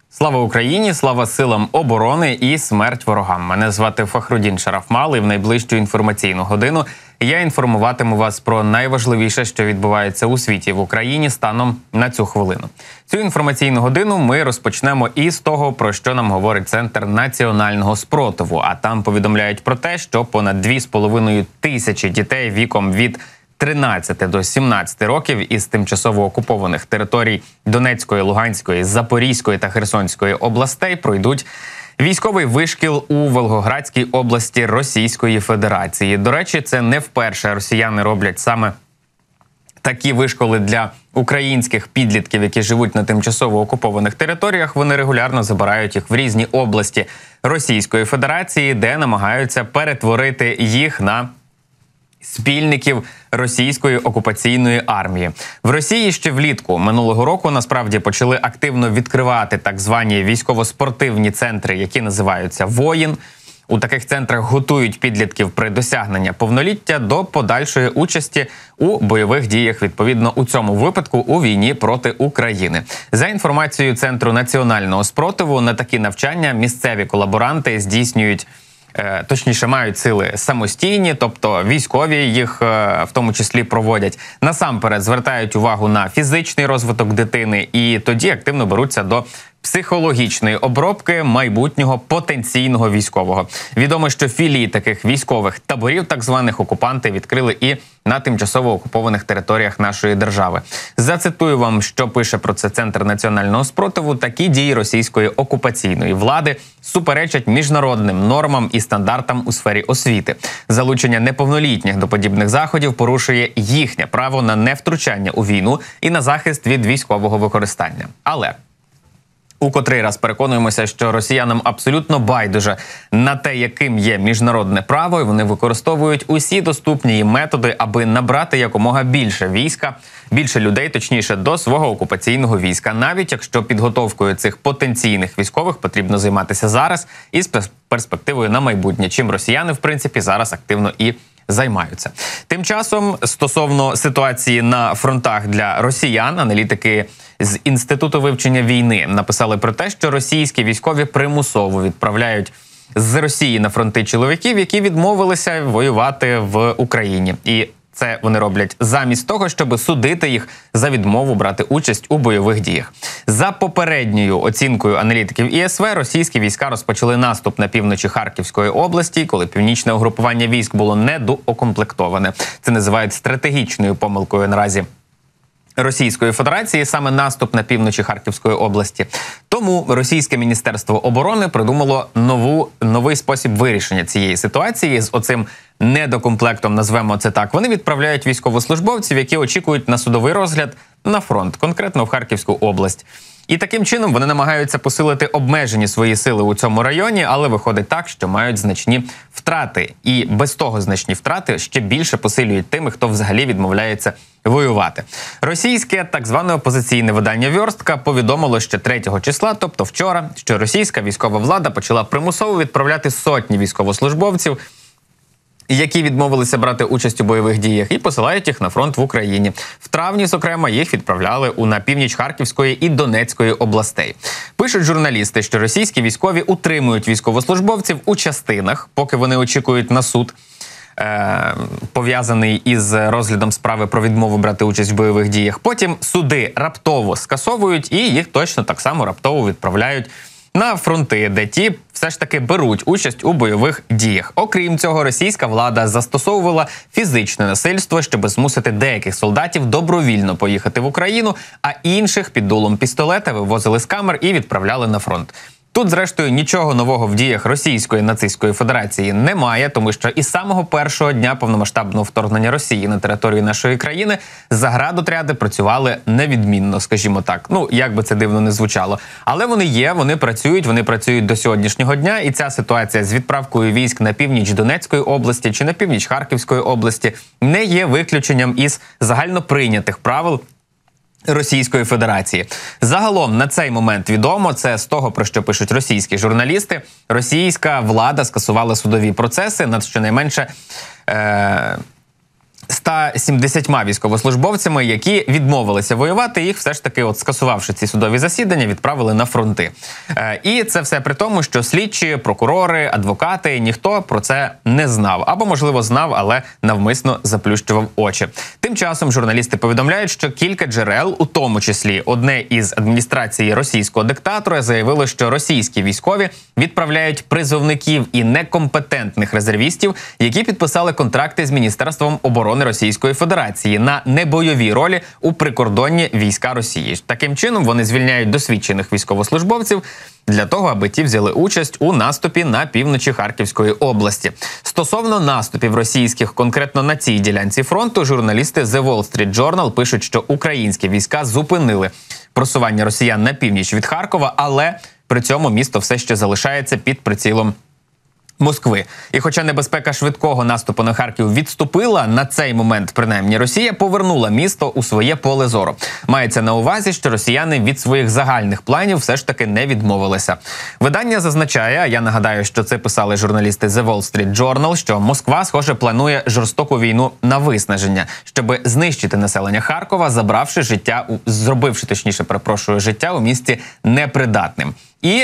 Слава Україні, слава силам оборони і смерть ворогам. Мене звати Фахрудін Шарафмал, і в найближчу інформаційну годину я інформуватиму вас про найважливіше, що відбувається у світі в Україні станом на цю хвилину. Цю інформаційну годину ми розпочнемо із того, про що нам говорить Центр національного спротиву. А там повідомляють про те, що понад 2,5 тисячі дітей віком від 13 до 17 років із тимчасово окупованих територій Донецької, Луганської, Запорізької та Херсонської областей пройдуть військовий вишкіл у Волгоградській області Російської Федерації. До речі, це не вперше росіяни роблять саме такі вишколи для українських підлітків, які живуть на тимчасово окупованих територіях. Вони регулярно забирають їх в різні області Російської Федерації, де намагаються перетворити їх на спільників російської окупаційної армії. В Росії ще влітку минулого року насправді почали активно відкривати так звані військово-спортивні центри, які називаються «Воїн». У таких центрах готують підлітків при досягненні повноліття до подальшої участі у бойових діях, відповідно, у цьому випадку у війні проти України. За інформацією Центру національного спротиву, на такі навчання місцеві колаборанти здійснюють, точніше, мають сили самостійні, тобто військові їх в тому числі проводять. Насамперед звертають увагу на фізичний розвиток дитини і тоді активно беруться до психологічної обробки майбутнього потенційного військового. Відомо, що філії таких військових таборів, так званих, окупанти відкрили і на тимчасово окупованих територіях нашої держави. Зацитую вам, що пише про це Центр національного спротиву. Такі дії російської окупаційної влади суперечать міжнародним нормам і стандартам у сфері освіти. Залучення неповнолітніх до подібних заходів порушує їхнє право на невтручання у війну і на захист від військового використання. Але у котрий раз переконуємося, що росіянам абсолютно байдуже на те, яким є міжнародне право, і вони використовують усі доступні їм методи, аби набрати якомога більше війська, більше людей, точніше, до свого окупаційного війська, навіть якщо підготовкою цих потенційних військових потрібно займатися зараз і з перспективою на майбутнє, чим росіяни, в принципі, зараз активно і займаються. Тим часом, стосовно ситуації на фронтах для росіян, аналітики з Інституту вивчення війни написали про те, що російські військові примусово відправляють з Росії на фронти чоловіків, які відмовилися воювати в Україні. І це вони роблять замість того, щоб судити їх за відмову брати участь у бойових діях. За попередньою оцінкою аналітиків ІСВ, російські війська розпочали наступ на півночі Харківської області, коли північне угрупування військ було недоукомплектоване. Це називають стратегічною помилкою наразі Російської Федерації, саме наступ на півночі Харківської області. Тому Російське Міністерство оборони придумало новий спосіб вирішення цієї ситуації з оцим недокомплектом, назвемо це так. Вони відправляють військовослужбовців, які очікують на судовий розгляд на фронт, конкретно в Харківську область. І таким чином вони намагаються посилити обмежені свої сили у цьому районі, але виходить так, що мають значні втрати. І без того значні втрати ще більше посилюють тими, хто взагалі відмовляється воювати. Російське так зване опозиційне видання «Вьорстка» повідомило ще 3 числа, тобто вчора, що російська військова влада почала примусово відправляти сотні військовослужбовців, які відмовилися брати участь у бойових діях, і посилають їх на фронт в Україні. В травні, зокрема, їх відправляли на північ Харківської і Донецької областей. Пишуть журналісти, що російські військові утримують військовослужбовців у частинах, поки вони очікують на суд, пов'язаний із розглядом справи про відмову брати участь в бойових діях. Потім суди раптово скасовують і їх точно так само раптово відправляють на фронти, де ті все ж таки беруть участь у бойових діях. Окрім цього, російська влада застосовувала фізичне насильство, щоб змусити деяких солдатів добровільно поїхати в Україну, а інших під дулом пістолета вивозили з камер і відправляли на фронт. Тут, зрештою, нічого нового в діях Російської нацистської Федерації немає, тому що із самого першого дня повномасштабного вторгнення Росії на територію нашої країни заградотряди працювали невідмінно, скажімо так. Ну, як би це дивно не звучало. Але вони є, вони працюють до сьогоднішнього дня, і ця ситуація з відправкою військ на північ Донецької області чи на північ Харківської області не є виключенням із загальноприйнятих правил Російської Федерації. Загалом на цей момент відомо, це з того, про що пишуть російські журналісти, російська влада скасувала судові процеси над щонайменше 170 військовослужбовцями, які відмовилися воювати, їх все ж таки, скасувавши ці судові засідання, відправили на фронти. І це все при тому, що слідчі, прокурори, адвокати, ніхто про це не знав. Або, можливо, знав, але навмисно заплющував очі. Тим часом журналісти повідомляють, що кілька джерел, у тому числі одне із адміністрації російського диктатора, заявило, що російські військові відправляють призовників і некомпетентних резервістів, які підписали контракти з Міністерством оборони Російської Федерації на небойові ролі у прикордонні війська Росії. Таким чином, вони звільняють досвідчених військовослужбовців для того, аби ті взяли участь у наступі на півночі Харківської області. Стосовно наступів російських конкретно на цій ділянці фронту, журналісти The Wall Street Journal пишуть, що українські війська зупинили просування росіян на північ від Харкова, але при цьому місто все ще залишається під прицілом Москви. І хоча небезпека швидкого наступу на Харків відступила, на цей момент, принаймні, Росія повернула місто у своє поле зору. Мається на увазі, що росіяни від своїх загальних планів все ж таки не відмовилися. Видання зазначає, а я нагадаю, що це писали журналісти The Wall Street Journal, що Москва, схоже, планує жорстоку війну на виснаження, щоб знищити населення Харкова, зробивши життя у місті непридатним. І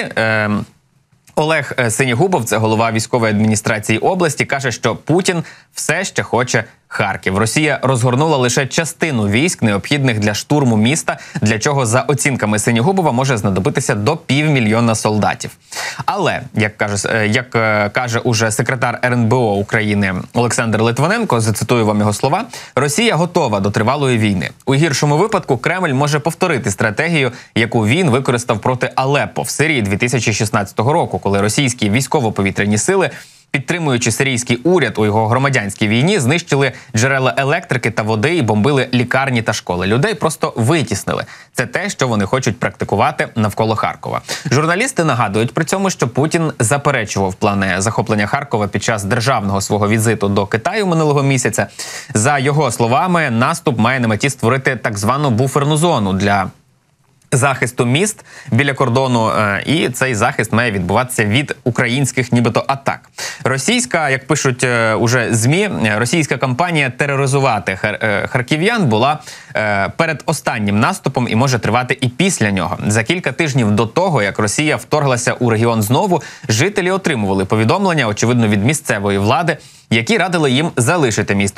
Олег Синігубов, це голова військової адміністрації області, каже, що Путін все ще хоче Харків. Росія розгорнула лише частину військ, необхідних для штурму міста, для чого, за оцінками Синігубова, може знадобитися до 500 000 солдатів. Але, як каже уже секретар РНБО України Олександр Литвиненко, зацитую вам його слова, Росія готова до тривалої війни. У гіршому випадку Кремль може повторити стратегію, яку він використав проти Алеппо в Сирії 2016 року, коли російські військово-повітряні сили, підтримуючи сирійський уряд у його громадянській війні, знищили джерела електрики та води і бомбили лікарні та школи. Людей просто витіснили. Це те, що вони хочуть практикувати навколо Харкова. Журналісти нагадують при цьому, що Путін заперечував плани захоплення Харкова під час державного свого візиту до Китаю минулого місяця. За його словами, наступ має на меті створити так звану буферну зону для захисту міст біля кордону, і цей захист має відбуватися від українських нібито атак. Російська, як пишуть уже ЗМІ, російська кампанія тероризувати харків'ян була перед останнім наступом і може тривати і після нього. За кілька тижнів до того, як Росія вторглася у регіон знову, жителі отримували повідомлення, очевидно, від місцевої влади, які радили їм залишити місто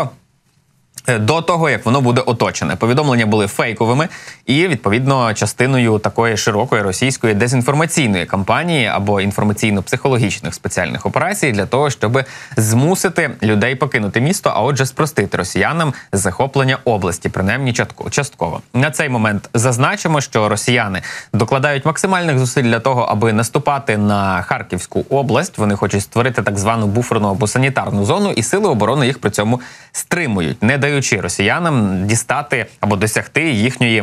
до того, як воно буде оточене. Повідомлення були фейковими і, відповідно, частиною такої широкої російської дезінформаційної кампанії або інформаційно-психологічних спеціальних операцій для того, щоб змусити людей покинути місто, а отже спростити росіянам захоплення області, принаймні частково. На цей момент зазначимо, що росіяни докладають максимальних зусиль для того, аби наступати на Харківську область. Вони хочуть створити так звану буферну або санітарну зону, і сили оборони їх при цьому стримують, не даючи росіянам дістати або досягти їхньої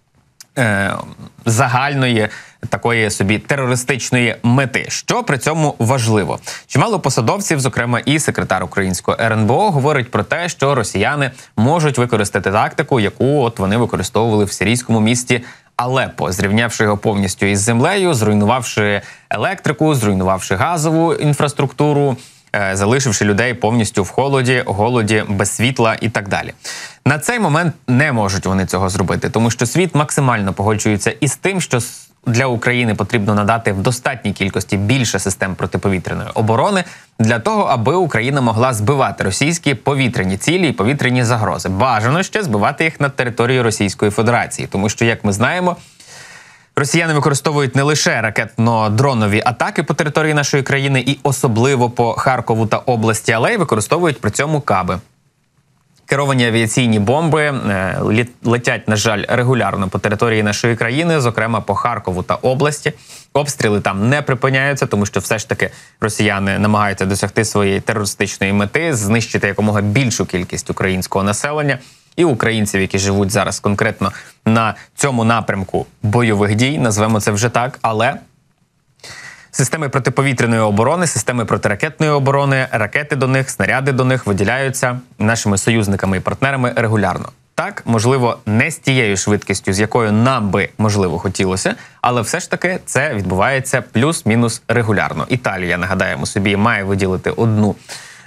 загальної такої собі терористичної мети. Що при цьому важливо? Чимало посадовців, зокрема і секретар українського РНБО, говорить про те, що росіяни можуть використати тактику, яку вони використовували в сирійському місті Алеппо, зрівнявши його повністю із землею, зруйнувавши електрику, зруйнувавши газову інфраструктуру, залишивши людей повністю в холоді, голоді, без світла і так далі. На цей момент не можуть вони цього зробити, тому що світ максимально погоджується із тим, що для України потрібно надати в достатній кількості більше систем протиповітряної оборони для того, аби Україна могла збивати російські повітряні цілі і повітряні загрози. Бажано ще збивати їх над територією Російської Федерації, тому що, як ми знаємо, росіяни використовують не лише ракетно-дронові атаки по території нашої країни і особливо по Харкову та області, але й використовують при цьому каби. Керовані авіаційні бомби летять, на жаль, регулярно по території нашої країни, зокрема по Харкову та області. Обстріли там не припиняються, тому що все ж таки росіяни намагаються досягти своєї терористичної мети, знищити якомога більшу кількість українського населення і українців, які живуть зараз конкретно на цьому напрямку бойових дій, назвемо це вже так, але системи протиповітряної оборони, системи протиракетної оборони, ракети до них, снаряди до них виділяються нашими союзниками і партнерами регулярно. Так, можливо, не з тією швидкістю, з якою нам би, можливо, хотілося, але все ж таки це відбувається плюс-мінус регулярно. Італія, нагадаємо собі, має виділити одну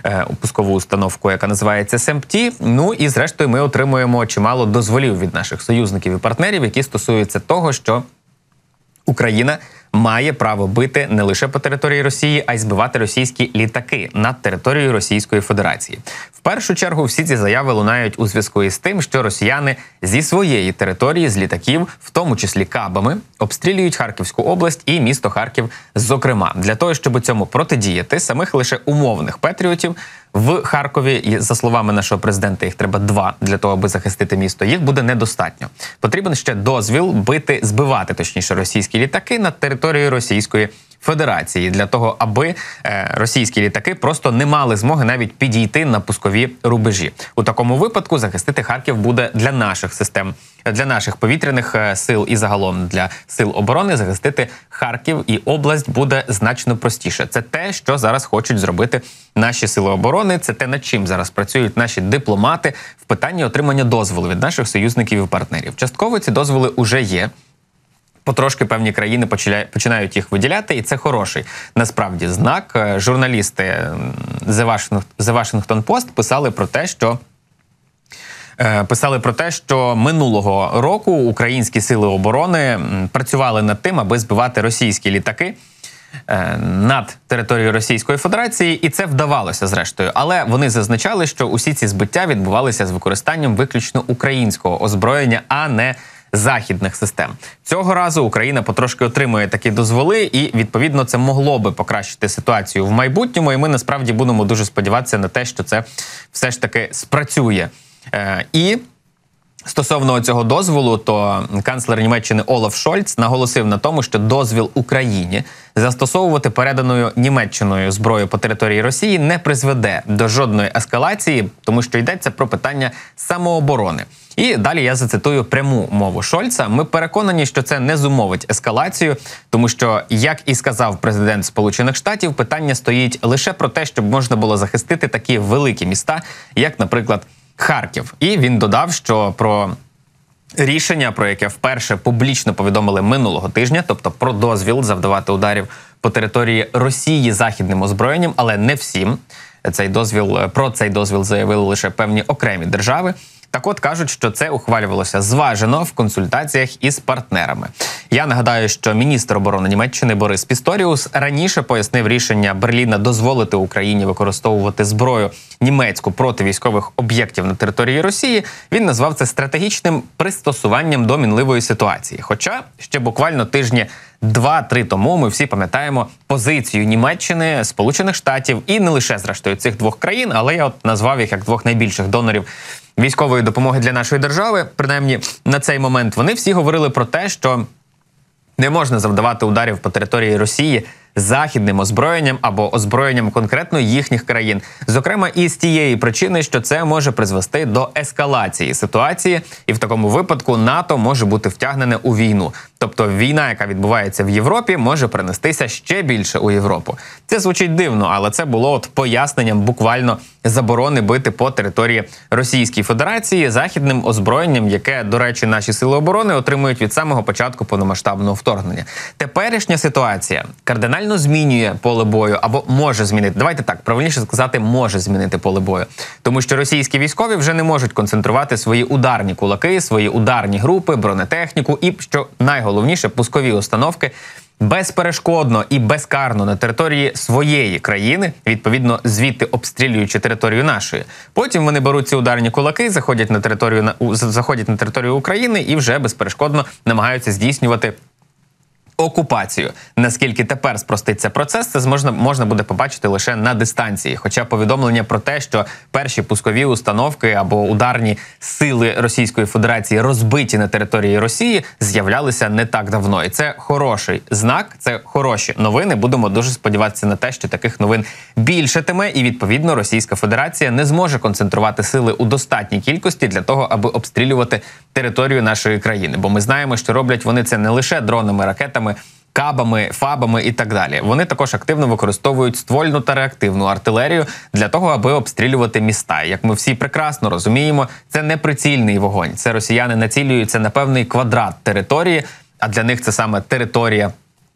пускову установку, яка називається СМПТ. Ну і зрештою ми отримуємо чимало дозволів від наших союзників і партнерів, які стосуються того, що Україна має право бити не лише по території Росії, а й збивати російські літаки над територією Російської Федерації. В першу чергу всі ці заяви лунають у зв'язку із тим, що росіяни зі своєї території, з літаків, в тому числі кабами, обстрілюють Харківську область і місто Харків зокрема. Для того, щоб цьому протидіяти, самих лише умовних патріотів в Харкові, і за словами нашого президента, їх треба 2 для того, аби захистити місто, їх буде недостатньо. Потрібен ще дозвіл збивати російські літаки над територією Російської Федерації, для того, аби російські літаки просто не мали змоги навіть підійти на пускові рубежі. У такому випадку захистити Харків буде для наших систем, для наших повітряних сил і загалом для сил оборони захистити Харків і область буде значно простіше. Це те, що зараз хочуть зробити наші сили оборони, це те, над чим зараз працюють наші дипломати в питанні отримання дозволу від наших союзників і партнерів. Частково ці дозволи уже є. Потрошки певні країни починають їх виділяти, і це хороший, насправді, знак. Журналісти The Washington Post писали про те, що минулого року українські сили оборони працювали над тим, аби збивати російські літаки над територією Російської Федерації, і це вдавалося зрештою. Але вони зазначали, що усі ці збиття відбувалися з використанням виключно українського озброєння, а не західних систем. Цього разу Україна потрошки отримує такі дозволи, і, відповідно, це могло би покращити ситуацію в майбутньому, і ми, насправді, будемо дуже сподіватися на те, що це все ж таки спрацює. І стосовно цього дозволу, то канцлер Німеччини Олаф Шольц наголосив на тому, що дозвіл Україні застосовувати переданою Німеччиною зброю по території Росії не призведе до жодної ескалації, тому що йдеться про питання самооборони. І далі я зацитую пряму мову Шольца. Ми переконані, що це не зумовить ескалацію, тому що, як і сказав президент Сполучених Штатів, питання стоїть лише про те, щоб можна було захистити такі великі міста, як, наприклад, Харків. І він додав, що про рішення, про яке вперше публічно повідомили минулого тижня, тобто про дозвіл завдавати ударів по території Росії західним озброєнням, але не всім. Про цей дозвіл заявили лише певні окремі держави. Так от кажуть, що це ухвалювалося зважено в консультаціях із партнерами. Я нагадаю, що міністр оборони Німеччини Борис Пісторіус раніше пояснив рішення Берліна дозволити Україні використовувати зброю німецьку проти військових об'єктів на території Росії. Він назвав це стратегічним пристосуванням до мінливої ситуації. Хоча ще буквально тижні 2-3 тому ми всі пам'ятаємо позицію Німеччини, Сполучених Штатів і не лише, зрештою, цих двох країн, але я назвав їх як двох найбільших донорів військової допомоги для нашої держави, принаймні на цей момент. Вони всі говорили про те, що не можна завдавати ударів по території Росії західним озброєнням або озброєнням конкретно їхніх країн. Зокрема, і з тієї причини, що це може призвести до ескалації ситуації, і в такому випадку НАТО може бути втягнене у війну. Тобто війна, яка відбувається в Європі, може перенестися ще більше у Європу. Це звучить дивно, але це було поясненням буквально заборони бити по території Російської Федерації західним озброєнням, яке, до речі, наші сили оборони отримують від самого початку повномасштабного вторгнення. Теперішня ситуація кардинально змінює поле бою, або може змінити. Давайте так, правильніше сказати, може змінити поле бою. Тому що російські військові вже не можуть концентрувати свої ударні кулаки, свої ударні групи, бронетехніку і, що найголовніше, пускові установки безперешкодно і безкарно на території своєї країни, відповідно, звідти обстрілюючи територію нашої. Потім вони беруть ці ударні кулаки, заходять на територію України і вже безперешкодно намагаються здійснювати окупацію. Наскільки тепер спроститься процес, це можна буде побачити лише на дистанції. Хоча повідомлення про те, що перші пускові установки або ударні сили Російської Федерації розбиті на території Росії, з'являлися не так давно. І це хороший знак, це хороші новини. Будемо дуже сподіватися на те, що таких новин більшатиме, і, відповідно, Російська Федерація не зможе концентрувати сили у достатній кількості для того, аби обстрілювати територію нашої країни. Бо ми знаємо, що роблять вони це не лише дронами, ракетами, кабами, фабами і так далі. Вони також активно використовують ствольну та реактивну артилерію для того, аби обстрілювати міста. Як ми всі прекрасно розуміємо, це не прицільний вогонь. Це росіяни націлюються на певний квадрат території, а для них це саме територія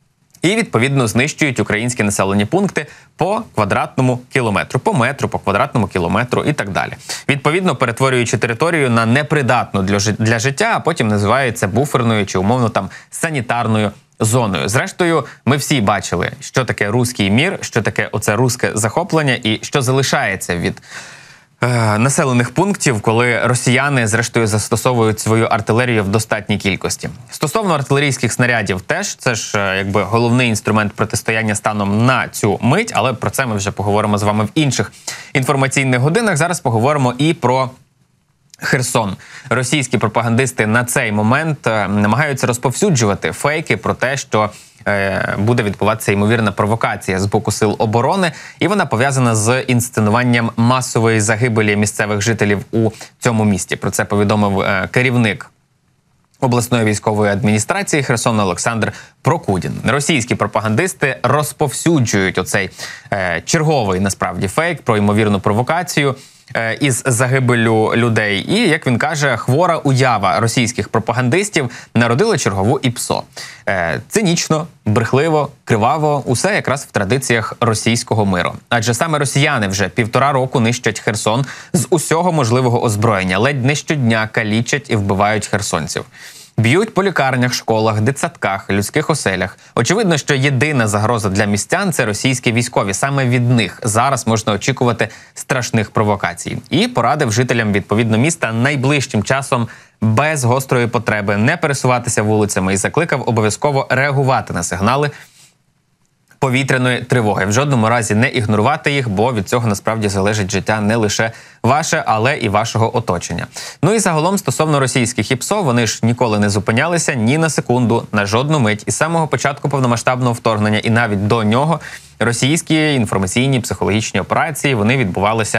і, відповідно, знищують українські населені пункти по квадратному кілометру, по метру, по квадратному кілометру і так далі. Відповідно, перетворюючи територію на непридатну для життя, а потім називають це буферною чи умовно там санітарною зоною. Зрештою, ми всі бачили, що таке руський мір, що таке оце руське захоплення і що залишається від населених пунктів, коли росіяни, зрештою, застосовують свою артилерію в достатній кількості. Стосовно артилерійських снарядів теж, це ж якби головний інструмент протистояння станом на цю мить, але про це ми вже поговоримо з вами в інших інформаційних годинах. Зараз поговоримо і про Херсон. Російські пропагандисти на цей момент намагаються розповсюджувати фейки про те, що буде відбуватися ймовірна провокація з боку сил оборони, і вона пов'язана з інсценуванням масової загибелі місцевих жителів у цьому місті. Про це повідомив керівник обласної військової адміністрації Херсона Олександр Прокудін. Російські пропагандисти розповсюджують оцей черговий, насправді, фейк про ймовірну провокацію із загибелю людей. І, як він каже, хвора уява російських пропагандистів народила чергову ІПСО. Цинічно, брехливо, криваво – усе якраз в традиціях російського миру. Адже саме росіяни вже 1,5 року нищать Херсон з усього можливого озброєння. Ледь не щодня калічать і вбивають херсонців. Б'ють по лікарнях, школах, дитсадках, людських оселях. Очевидно, що єдина загроза для містян – це російські військові. Саме від них зараз можна очікувати страшних провокацій. І порадив жителям, відповідно, міста найближчим часом без гострої потреби не пересуватися вулицями і закликав обов'язково реагувати на сигнали повітряної тривоги. В жодному разі не ігнорувати їх, бо від цього насправді залежить життя не лише ваше, але і вашого оточення. Ну і загалом стосовно російських ІПСО, вони ж ніколи не зупинялися ні на секунду, на жодну мить. І з самого початку повномасштабного вторгнення і навіть до нього російські інформаційні, психологічні операції, вони відбувалися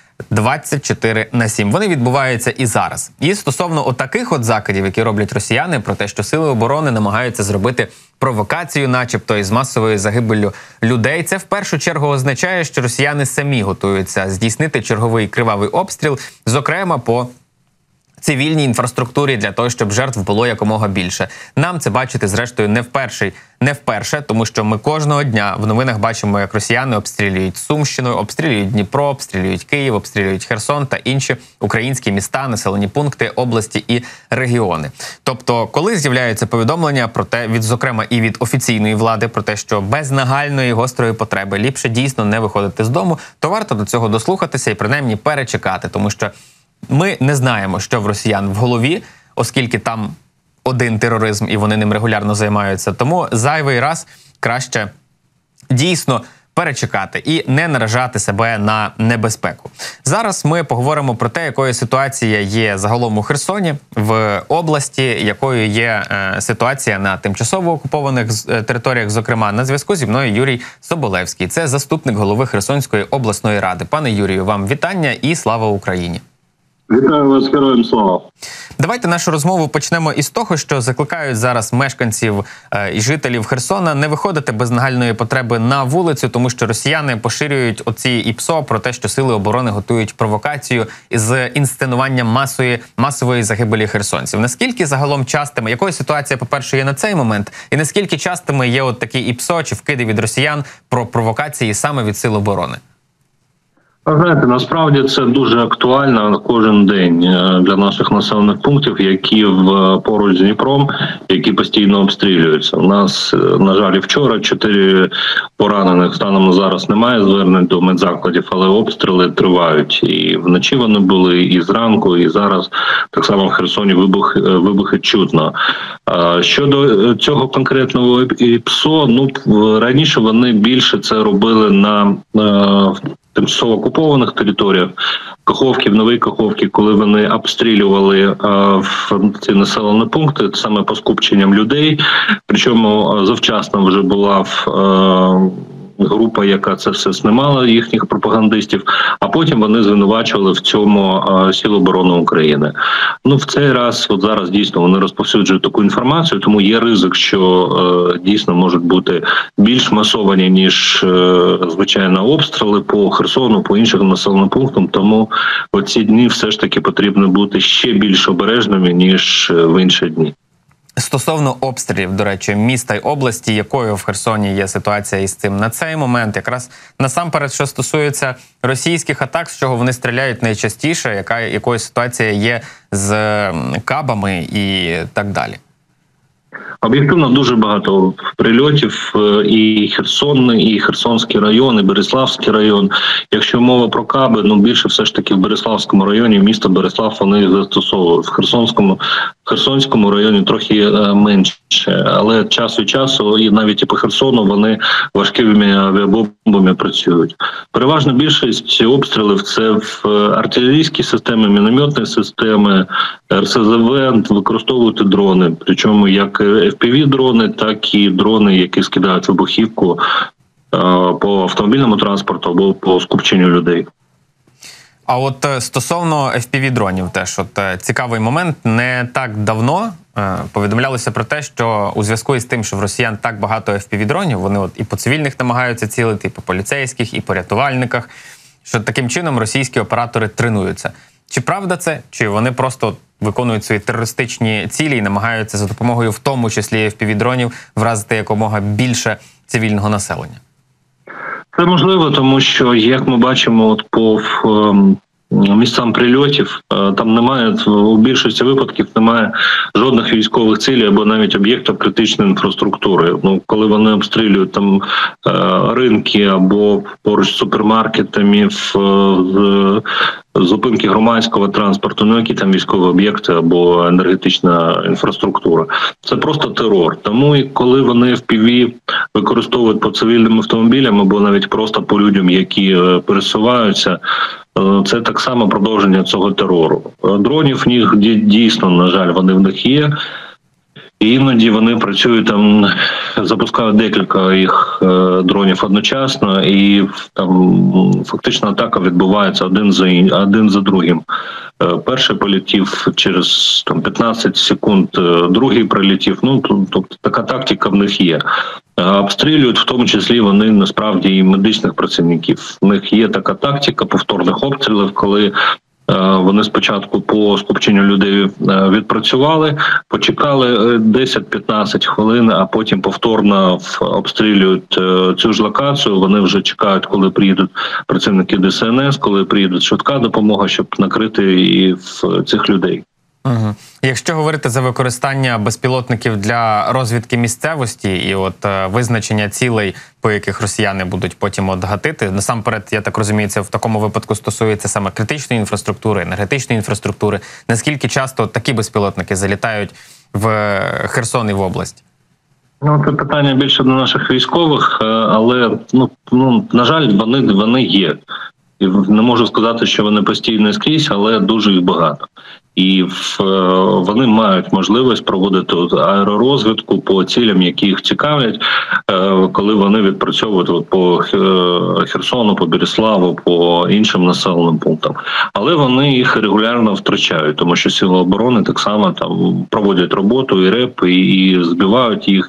24/7. Вони відбуваються і зараз. І стосовно отаких от закидів, які роблять росіяни, про те, що сили оборони намагаються зробити провокацію, начебто, із масовою загибеллю людей, це в першу чергу означає, що росіяни самі готуються здійснити черговий кривавий обстріл, зокрема по цивільній інфраструктурі, для того, щоб жертв було якомога більше. Нам це бачити, зрештою, не вперше, тому що ми кожного дня в новинах бачимо, як росіяни обстрілюють Сумщину, обстрілюють Дніпро, обстрілюють Київ, обстрілюють Херсон та інші українські міста, населені пункти, області і регіони. Тобто, коли з'являються повідомлення про те, зокрема і від офіційної влади, про те, що без нагальної гострої потреби ліпше дійсно не виходити з дому, то варто до цього дослухатися і принаймні перечекати, тому що ми не знаємо, що в росіян в голові, оскільки там один тероризм і вони ним регулярно займаються. Тому зайвий раз краще дійсно перечекати і не наражати себе на небезпеку. Зараз ми поговоримо про те, якою ситуація є загалом у Херсоні, в області, якою є ситуація на тимчасово окупованих територіях. Зокрема, на зв'язку зі мною Юрій Соболевський. Це заступник голови Херсонської обласної ради. Пане Юрію, вам вітання і слава Україні! Вітаю вас, героям слава! Давайте нашу розмову почнемо із того, що закликають зараз мешканців і жителів Херсона не виходити без нагальної потреби на вулицю, тому що росіяни поширюють оці ІПСО про те, що сили оборони готують провокацію з інсценуванням масової загибелі херсонців. Наскільки загалом частими, якою ситуація, по-перше, є на цей момент, і наскільки частими є от такі ІПСО чи вкиди від росіян про провокації саме від сил оборони? Знаєте, насправді це дуже актуально кожен день для наших населених пунктів, які поруч з Дніпром, які постійно обстрілюються. У нас, на жаль, і вчора 4 поранених, станом на зараз немає звернень до медзакладів, але обстріли тривають. І вночі вони були, і зранку, і зараз так само в Херсоні вибухи чутно. Щодо цього конкретного ІПСО, раніше вони більше це робили на тимчасово окупованих територіях, Каховки, в Новій Каховці, коли вони обстрілювали ці населені пункти саме по скупченням людей, причому завчасно вже була група, яка це все знімала, їхніх пропагандистів, а потім вони звинувачували в цьому Сили оборони України. В цей раз, от зараз дійсно вони розповсюджують таку інформацію, тому є ризик, що дійсно можуть бути більш масовані, ніж звичайно обстріли по Херсону, по іншим населеним пунктам, тому оці дні все ж таки потрібно бути ще більш обережними, ніж в інші дні. Стосовно обстрілів, до речі, міста й області, якою в Херсоні є ситуація із цим на цей момент, якраз насамперед, що стосується російських атак, з чого вони стріляють найчастіше, якою ситуація є з кабами і так далі? Об'єктивно дуже багато прильотів, і Херсон, і Херсонський район, і Береславський район. Якщо мова про каби, більше все ж таки в Береславському районі, місто Береслав вони їх застосовують. В Херсонському районі трохи менше, але час від часу, і навіть і по Херсону, вони важкими авіабомбами працюють. Переважна більшість обстрілів – це в артилерійські системи, мінометні системи, РСЗВ, використовують дрони, причому як FPV-дрони, так і дрони, які скидають вибухівку по автомобільному транспорту або по скупченню людей. А от стосовно FPV-дронів теж, цікавий момент. Не так давно повідомлялося про те, що у зв'язку із тим, що в росіян так багато FPV-дронів, вони і по цивільних намагаються цілити, і по поліцейських, і по рятувальниках, що таким чином російські оператори тренуються. Чи правда це? Чи вони просто виконують свої терористичні цілі і намагаються за допомогою, в тому числі FPV-дронів, вразити якомога більше цивільного населення? Це можливо, тому що, як ми бачимо, по місцям прильотів, там немає, у більшості випадків немає жодних військових цілей або навіть об'єктів критичної інфраструктури. Коли вони обстрілюють там ринки або поруч з супермаркетами, зупинки громадського транспорту, які там військові об'єкти або енергетична інфраструктура. Це просто терор. Тому і коли вони FPV використовують по цивільним автомобілям або навіть просто по людям, які пересуваються, це так само продовження цього терору. Дронів в них дійсно, на жаль, вони в них є. І іноді вони працюють там, запускають декілька їх дронів одночасно, і там фактично атака відбувається один за другим. Перший полетів через 15 секунд, другий прилетів. Тобто така тактика в них є. Обстрілюють в тому числі вони насправді і медичних працівників. В них є така тактика повторних обстрілів, коли вони спочатку по скупченню людей відпрацювали, почекали 10-15 хвилин, а потім повторно обстрілюють цю ж локацію. Вони вже чекають, коли приїдуть працівники ДСНС, коли приїде швидка допомога, щоб накрити і цих людей. Угу. Якщо говорити за використання безпілотників для розвідки місцевості і визначення цілей, по яких росіяни будуть потім гатити, насамперед, я так розумію, це в такому випадку стосується саме критичної інфраструктури, енергетичної інфраструктури. Наскільки часто такі безпілотники залітають в Херсон і в область? Це питання більше до наших військових, але, на жаль, вони є. І не можу сказати, що вони постійно скрізь, але дуже їх багато. І вони мають можливість проводити аеророзвідку по цілям, які їх цікавлять, коли вони відпрацьовують по Херсону, по Береславу, по іншим населеним пунктам. Але вони їх регулярно втрачають, тому що сили оборони так само там проводять роботу, і РЕП, і збивають їх.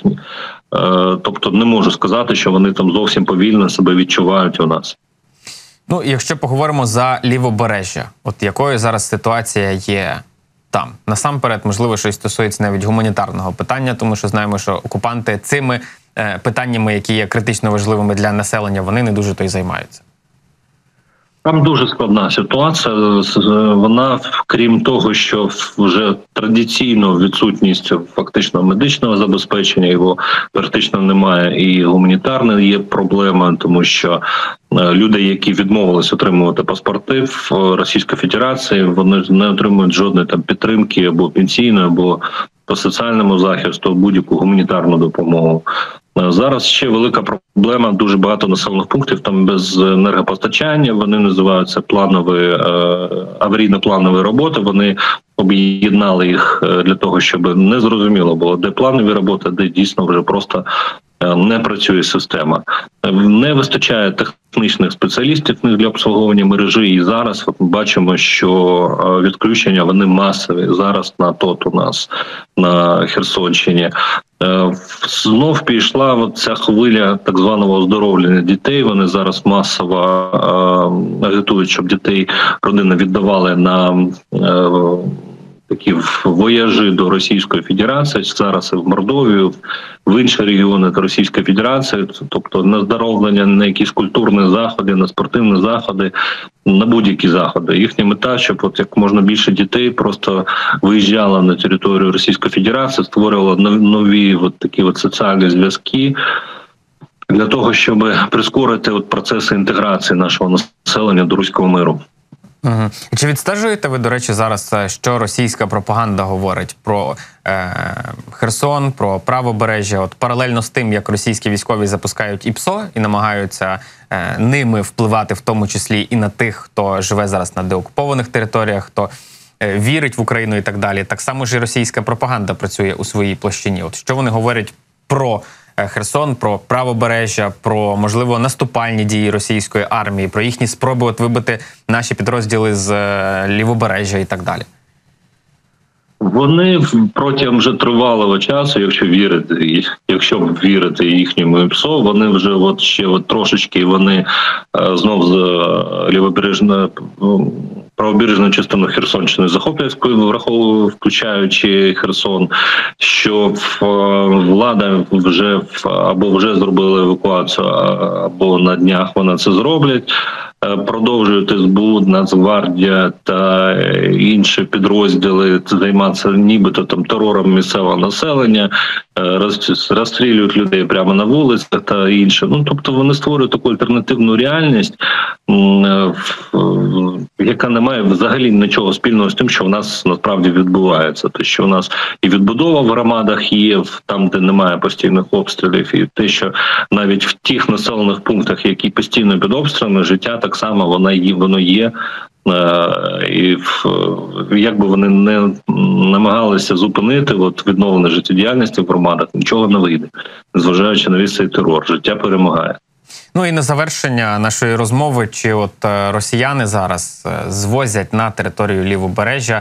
Тобто не можу сказати, що вони там зовсім повільно себе відчувають у нас. Якщо поговоримо за Лівобережжя, якою зараз ситуація є там? Насамперед, можливо, що і стосується навіть гуманітарного питання, тому що знаємо, що окупанти цими питаннями, які є критично важливими для населення, вони не дуже то й займаються. Там дуже складна ситуація. Вона, крім того, що вже традиційно відсутність фактично медичного забезпечення, його практично немає, і гуманітарна є проблема, тому що люди, які відмовились отримувати паспорти в Російській Федерації, вони не отримують жодної там підтримки або пенсійної, або по соціальному захисту, будь-яку гуманітарну допомогу. Зараз ще велика проблема, дуже багато населених пунктів там без енергопостачання, вони називаються аварійно-планові роботи, вони об'єднали їх для того, щоб не зрозуміло було, де планові роботи, де дійсно вже просто не працює система. Не вистачає технічних спеціалістів для обслуговування мережі, і зараз ми бачимо, що відключення вони масові. Зараз на у нас на Херсонщині. Знов пішла ця хвиля так званого оздоровлення дітей. Вони зараз масово агітують, щоб дітей родини віддавали на такі вояжі до Російської Федерації, зараз і в Мордовію, в інші регіони Російської Федерації, тобто на здоровлення, на якісь культурні заходи, на спортивні заходи, на будь-які заходи. Їхня мета, щоб от як можна більше дітей просто виїжджало на територію Російської Федерації, створювало нові от такі от соціальні зв'язки, для того, щоб прискорити от процеси інтеграції нашого населення до руського миру. Угу. Чи відстежуєте ви, до речі, зараз, що російська пропаганда говорить про Херсон, про правобережжя, от паралельно з тим, як російські військові запускають ІПСО і намагаються ними впливати в тому числі і на тих, хто живе зараз на деокупованих територіях, хто вірить в Україну і так далі, так само ж і російська пропаганда працює у своїй площині. От що вони говорять про Херсон, про правобережжя, про, можливо, наступальні дії російської армії, про їхні спроби от вибити наші підрозділи з лівобережжя і так далі? Вони протягом вже тривалого часу, якщо вірити їхньому ІПСО, вони вже от ще от трошечки вони знов з лівобережної правобережну частину Херсонщини захоплять, включаючи Херсон, що влада вже зробила евакуацію, або на днях вона це зроблять. Продовжують СБУ, Нацгвардія та інші підрозділи займатися нібито там терором місцевого населення, розстрілюють людей прямо на вулицях та інше. Ну, тобто вони створюють таку альтернативну реальність, яка не має взагалі нічого спільного з тим, що в нас насправді відбувається. Тобто, що в нас і відбудова в громадах є, там, де немає постійних обстрілів, і те, що навіть в тих населених пунктах, які постійно під обстрілами, життя так само воно є. І як би вони не намагалися зупинити відновлення життєдіяльності в громадах, нічого не вийде, незважаючи на весь цей терор. Життя перемагає. Ну і на завершення нашої розмови, чи от росіяни зараз звозять на територію лівобережжя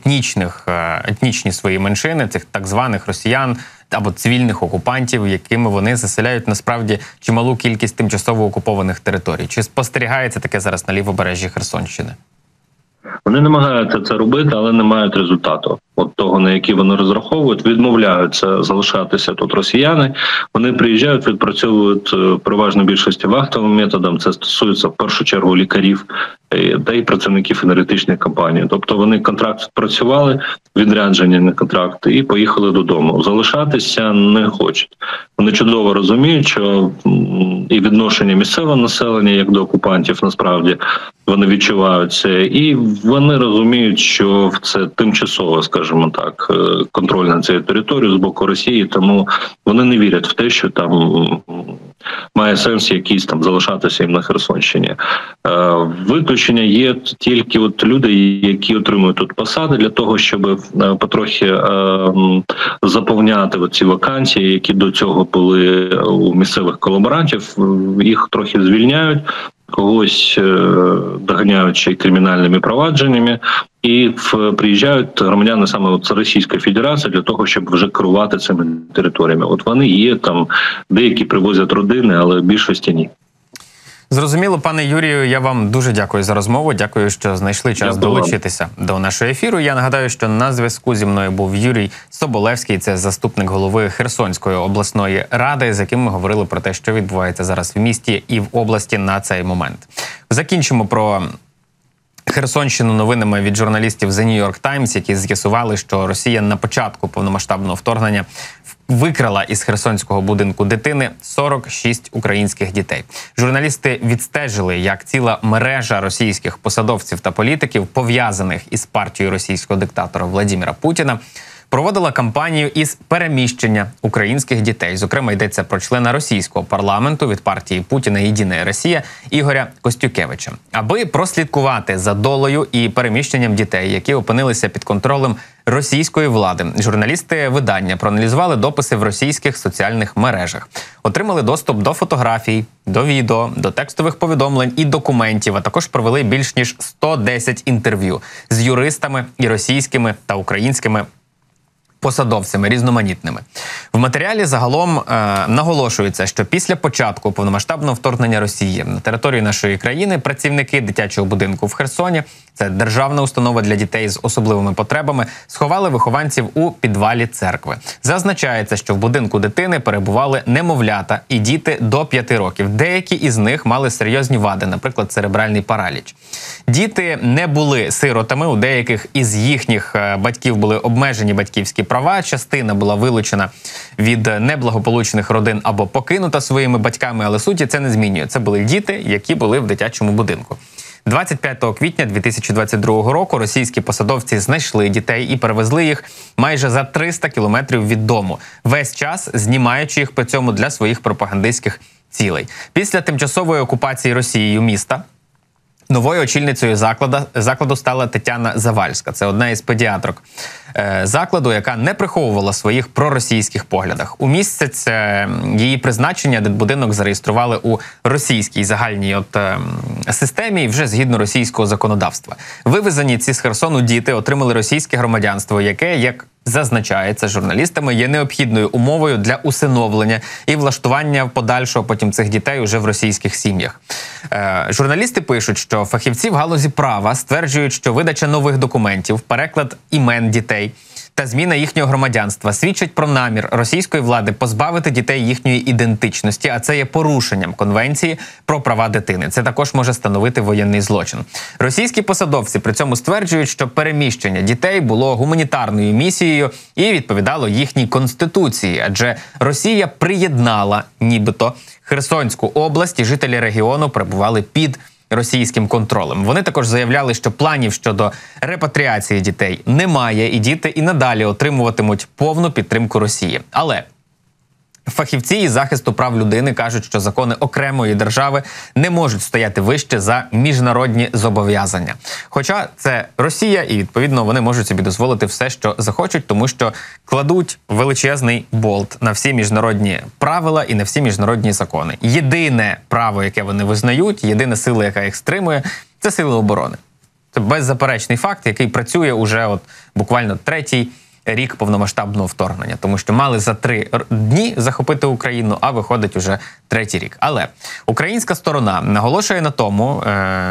етнічні свої меншини, цих так званих росіян або цивільних окупантів, якими вони заселяють насправді чималу кількість тимчасово окупованих територій. Чи спостерігається таке зараз на лівобережжі Херсонщини? Вони намагаються це робити, але не мають результату. От того, на який вони розраховують, відмовляються залишатися тут росіяни. Вони приїжджають, відпрацьовують переважно більшості вахтовим методом. Це стосується в першу чергу лікарів та й працівників енергетичних компаній. Тобто вони контракт відпрацювали, відряджені на контракт і поїхали додому. Залишатися не хочуть. Вони чудово розуміють, що і відношення місцевого населення, як до окупантів, насправді, вони відчувають це. І вони розуміють, що це тимчасово, скажімо так, контроль над цією територією з боку Росії, тому вони не вірять в те, що там має сенс якийсь там залишатися їм на Херсонщині. Виключення є тільки от люди, які отримують тут посади для того, щоб потрохи заповняти ці вакансії, які до цього були у місцевих колаборантів. Їх трохи звільняють, когось доганяють ще й кримінальними провадженнями, і приїжджають громадяни саме з Російської Федерації для того, щоб вже керувати цими територіями. От вони є там, деякі привозять родини, але в більшості ні. Зрозуміло, пане Юрію, я вам дуже дякую за розмову. Дякую, що знайшли час долучитися до нашого ефіру. Я нагадаю, що на зв'язку зі мною був Юрій Соболевський, це заступник голови Херсонської обласної ради, з яким ми говорили про те, що відбувається зараз в місті і в області на цей момент. Закінчимо про Херсонщину новинами від журналістів The New York Times, які з'ясували, що Росія на початку повномасштабного вторгнення викрала із херсонського будинку дитини 46 українських дітей. Журналісти відстежили, як ціла мережа російських посадовців та політиків, пов'язаних із партією російського диктатора Владимира Путіна, проводила кампанію із переміщення українських дітей. Зокрема, йдеться про члена російського парламенту від партії Путіна «Єдина Росія» Ігоря Костюкевича. Аби прослідкувати за долею і переміщенням дітей, які опинилися під контролем російської влади, журналісти видання проаналізували дописи в російських соціальних мережах. Отримали доступ до фотографій, до відео, до текстових повідомлень і документів, а також провели більш ніж 110 інтерв'ю з юристами і російськими та українськими посадовцями різноманітними. В матеріалі загалом наголошується, що після початку повномасштабного вторгнення Росії на територію нашої країни працівники дитячого будинку в Херсоні, це державна установа для дітей з особливими потребами, сховали вихованців у підвалі церкви. Зазначається, що в будинку дитини перебували немовлята і діти до 5 років. Деякі із них мали серйозні вади, наприклад, церебральний параліч. Діти не були сиротами, у деяких із їхніх батьків були обмежені батьківські права, частина була вилучена від неблагополучних родин або покинута своїми батьками, але суті це не змінює. Це були діти, які були в дитячому будинку. 25 квітня 2022 року російські посадовці знайшли дітей і перевезли їх майже за 300 кілометрів від дому, весь час знімаючи їх при цьому для своїх пропагандистських цілей. Після тимчасової окупації Росією міста новою очільницею закладу стала Тетяна Завальська. Це одна із педіатрок закладу, яка не приховувала своїх проросійських поглядах. У місяць її призначення дитбудинок зареєстрували у російській загальній системі вже згідно російського законодавства. Вивезені ці з Херсону діти отримали російське громадянство, яке, як зазначається журналістами, є необхідною умовою для усиновлення і влаштування подальшого потім цих дітей уже в російських сім'ях. Журналісти пишуть, що фахівці в галузі права стверджують, що видача нових документів, переклад імен дітей та зміна їхнього громадянства свідчать про намір російської влади позбавити дітей їхньої ідентичності, а це є порушенням Конвенції про права дитини. Це також може становити воєнний злочин. Російські посадовці при цьому стверджують, що переміщення дітей було гуманітарною місією і відповідало їхній конституції, адже Росія приєднала нібито Херсонську область і жителі регіону перебували під російським контролем. Вони також заявляли, що планів щодо репатріації дітей немає, і діти і надалі отримуватимуть повну підтримку Росії. Але фахівці із захисту прав людини кажуть, що закони окремої держави не можуть стояти вище за міжнародні зобов'язання. Хоча це Росія, і, відповідно, вони можуть собі дозволити все, що захочуть, тому що кладуть величезний болт на всі міжнародні правила і на всі міжнародні закони. Єдине право, яке вони визнають, єдина сила, яка їх стримує – це сили оборони. Це беззаперечний факт, який працює уже буквально третій рік повномасштабного вторгнення, тому що мали за 3 дні захопити Україну, а виходить уже 3-й рік. Але українська сторона наголошує на тому,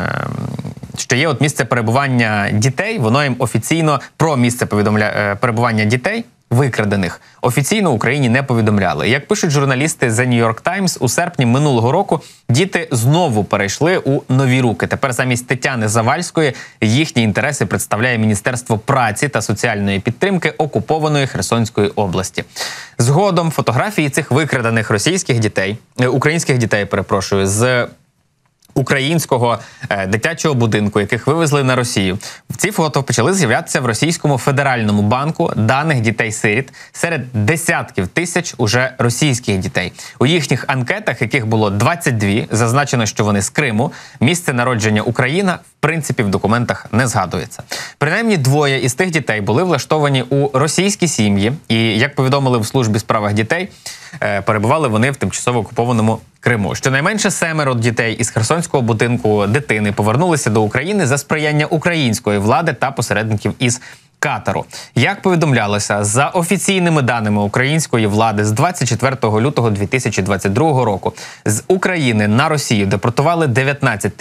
що є місце перебування дітей, воно їм офіційно про місце перебування дітей викрадених офіційно Україні не повідомляли. Як пишуть журналісти The New York Times, у серпні минулого року діти знову перейшли у нові руки. Тепер замість Тетяни Завальської їхні інтереси представляє Міністерство праці та соціальної підтримки окупованої Херсонської області. Згодом фотографії цих викрадених українських дітей, з українського дитячого будинку, яких вивезли на Росію. Ці фото почали з'являтися в Російському федеральному банку даних дітей-сиріт серед десятків тисяч уже російських дітей. У їхніх анкетах, яких було 22, зазначено, що вони з Криму. Місце народження Україна, в принципі, в документах не згадується. Принаймні 2 із тих дітей були влаштовані у російські сім'ї і, як повідомили в службі справах дітей, перебували вони в тимчасово окупованому Криму. Щонайменше 7 дітей із Херсонського будинку дитини повернулися до України за сприяння української влади та посередників із Катару. Як повідомлялося, за офіційними даними української влади, з 24 лютого 2022 року з України на Росію депортували 19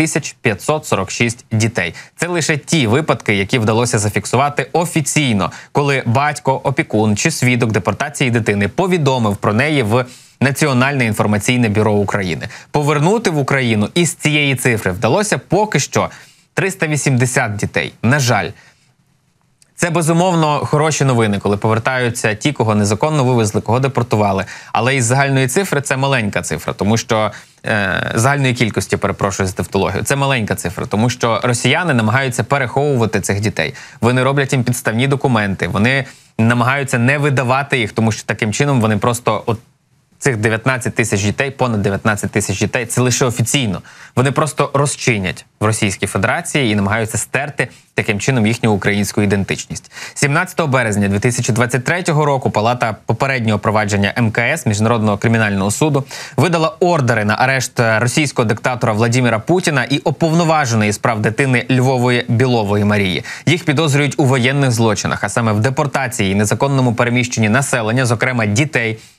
546 дітей. Це лише ті випадки, які вдалося зафіксувати офіційно, коли батько, опікун чи свідок депортації дитини повідомив про неї в Національне інформаційне бюро України. Повернути в Україну із цієї цифри вдалося поки що 380 дітей. На жаль, це, безумовно, хороші новини, коли повертаються ті, кого незаконно вивезли, кого депортували. Але із загальної цифри це маленька цифра, тому що загальної кількості, перепрошую за тавтологію, це маленька цифра, тому що росіяни намагаються переховувати цих дітей. Вони роблять їм підставні документи, вони намагаються не видавати їх, тому що таким чином вони просто цих 19 тисяч дітей, понад 19 тисяч дітей, це лише офіційно. Вони просто розчинять в Російській Федерації і намагаються стерти таким чином їхню українську ідентичність. 17 березня 2023 року Палата попереднього провадження МКС, Міжнародного кримінального суду, видала ордери на арешт російського диктатора Владимира Путіна і уповноваженої з прав дитини Львової Білової Марії. Їх підозрюють у воєнних злочинах, а саме в депортації і незаконному переміщенні населення, зокрема дітей,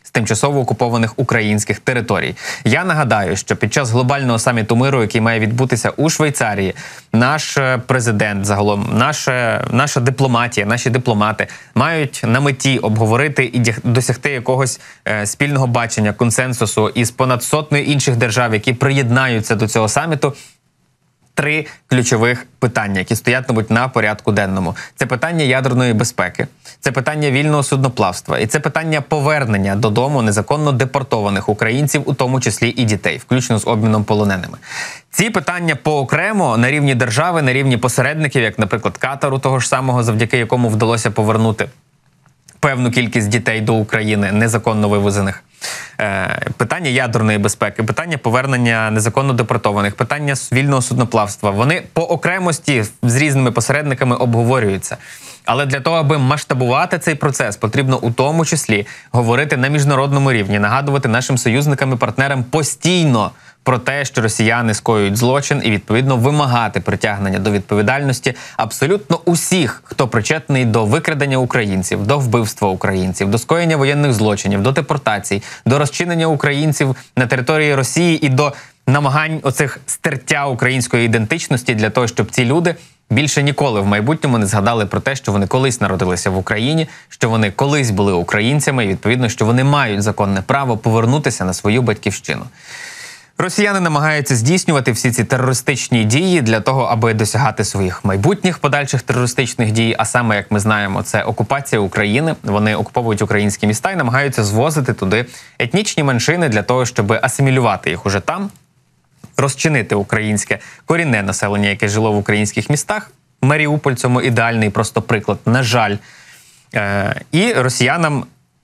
з тимчасово окупованих українських територій. Я нагадаю, що під час глобального саміту миру, який має відбутися у Швейцарії, наш президент, загалом наша дипломатія, наші дипломати мають на меті обговорити і досягти якогось спільного бачення, консенсусу із понад сотнею інших держав, які приєднаються до цього саміту. 3 ключових питання, які стоятимуть на порядку денному. Це питання ядерної безпеки, це питання вільного судноплавства і це питання повернення додому незаконно депортованих українців, у тому числі і дітей, включно з обміном полоненими. Ці питання поокремо на рівні держави, на рівні посередників, як, наприклад, Катару того ж самого, завдяки якому вдалося повернути певну кількість дітей до України, незаконно вивезених. Питання ядерної безпеки, питання повернення незаконно депортованих, питання вільного судноплавства. Вони по окремості з різними посередниками обговорюються. Але для того, аби масштабувати цей процес, потрібно у тому числі говорити на міжнародному рівні, нагадувати нашим союзникам і партнерам постійно про те, що росіяни скоюють злочин, і відповідно вимагати притягнення до відповідальності абсолютно усіх, хто причетний до викрадення українців, до вбивства українців, до скоєння воєнних злочинів, до депортацій, до розчинення українців на території Росії і до намагань оцих стертя української ідентичності для того, щоб ці люди більше ніколи в майбутньому не згадали про те, що вони колись народилися в Україні, що вони колись були українцями і, відповідно, що вони мають законне право повернутися на свою батьківщину. Росіяни намагаються здійснювати всі ці терористичні дії для того, аби досягати своїх майбутніх подальших терористичних дій, а саме, як ми знаємо, це окупація України. Вони окуповують українські міста і намагаються звозити туди етнічні меншини для того, щоб асимілювати їх уже там, розчинити українське корінне населення, яке жило в українських містах. Маріуполь цьому ідеальний просто приклад, на жаль. І росіянам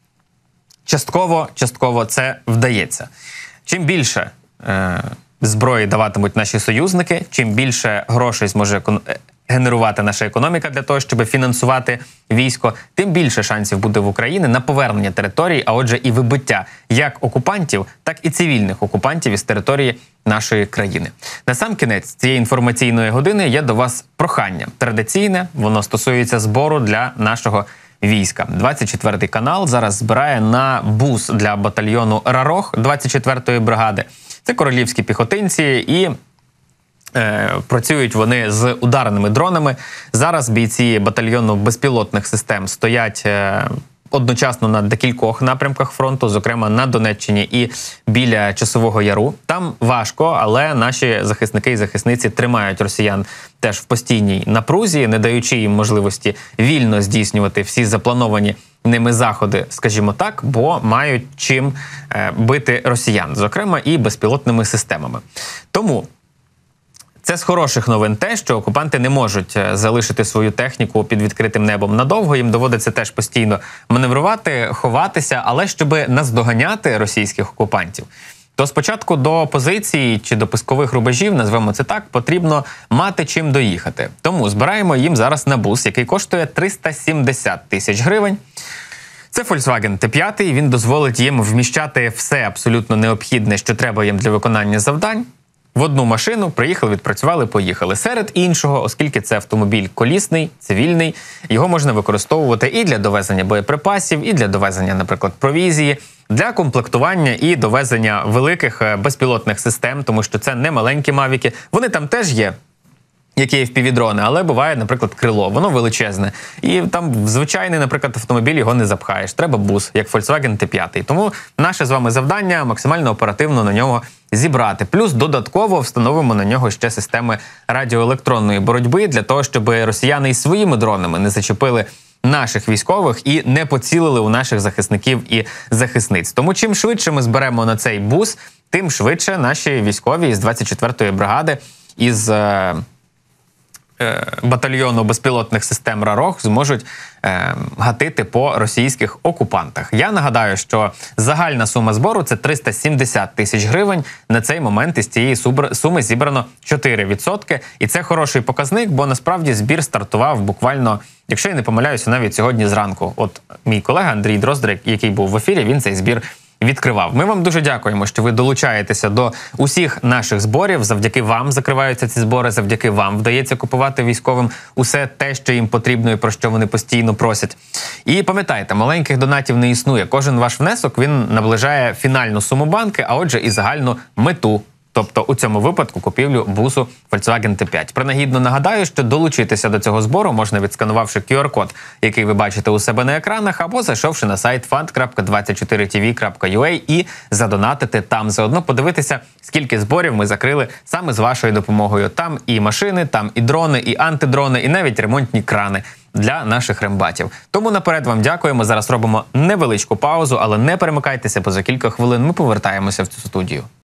частково це вдається. Чим більше зброї даватимуть наші союзники, чим більше грошей зможе генерувати наша економіка для того, щоб фінансувати військо, тим більше шансів буде в Україні на повернення територій, а отже і вибиття як окупантів, так і цивільних окупантів із території нашої країни. Насамкінець цієї інформаційної години є до вас прохання. Традиційне, воно стосується збору для нашого війська. 24-й канал зараз збирає на бус для батальйону «Рарох» 24-ї бригади. Це королівські піхотинці і працюють вони з ударними дронами. Зараз бійці батальйону безпілотних систем стоять одночасно на декількох напрямках фронту, зокрема на Донеччині і біля Часового Яру. Там важко, але наші захисники і захисниці тримають росіян теж в постійній напрузі, не даючи їм можливості вільно здійснювати всі заплановані ними заходи, скажімо так, бо мають чим бити росіян, зокрема і безпілотними системами. Тому це з хороших новин те, що окупанти не можуть залишити свою техніку під відкритим небом надовго, їм доводиться теж постійно маневрувати, ховатися, але щоб наздоганяти російських окупантів, то спочатку до позицій чи до пускових рубежів, назвемо це так, потрібно мати чим доїхати. Тому збираємо їм зараз на бус, який коштує 370 тисяч гривень. Це Volkswagen T5, він дозволить їм вміщати все абсолютно необхідне, що треба їм для виконання завдань. В одну машину приїхали, відпрацювали, поїхали. Серед іншого, оскільки це автомобіль колісний, цивільний, його можна використовувати і для довезення боєприпасів, і для довезення, наприклад, провізії, для комплектування і довезення великих безпілотних систем, тому що це не маленькі мавіки. Вони там теж є, які є FPV-дрони, але буває, наприклад, крило, воно величезне. І там в звичайний, наприклад, автомобіль його не запхаєш. Треба бус, як Volkswagen T5. Тому наше з вами завдання максимально оперативно на нього зібрати. Плюс додатково встановимо на нього ще системи радіоелектронної боротьби для того, щоб росіяни і своїми дронами не зачепили наших військових і не поцілили у наших захисників і захисниць. Тому чим швидше ми зберемо на цей бус, тим швидше наші військові із 24-ї бригади, із батальйону безпілотних систем «Рарох» зможуть гатити по російських окупантах. Я нагадаю, що загальна сума збору – це 370 тисяч гривень. На цей момент із цієї суми зібрано 4%. І це хороший показник, бо насправді збір стартував буквально, якщо я не помиляюся, навіть сьогодні зранку. От мій колега Андрій Дроздар, який був в ефірі, він цей збір відкривав. Ми вам дуже дякуємо, що ви долучаєтеся до усіх наших зборів. Завдяки вам закриваються ці збори, завдяки вам вдається купувати військовим усе те, що їм потрібно і про що вони постійно просять. І пам'ятайте, маленьких донатів не існує. Кожен ваш внесок, він наближає фінальну суму банки, а отже і загальну мету. Тобто у цьому випадку купівлю бусу Volkswagen T5. Принагідно нагадаю, що долучитися до цього збору можна, відсканувавши QR-код, який ви бачите у себе на екранах, або зайшовши на сайт fund.24tv.ua і задонатити там. Заодно подивитися, скільки зборів ми закрили саме з вашою допомогою. Там і машини, там і дрони, і антидрони, і навіть ремонтні крани для наших рембатів. Тому наперед вам дякуємо. Зараз робимо невеличку паузу, але не перемикайтеся, бо за кілька хвилин ми повертаємося в цю студію.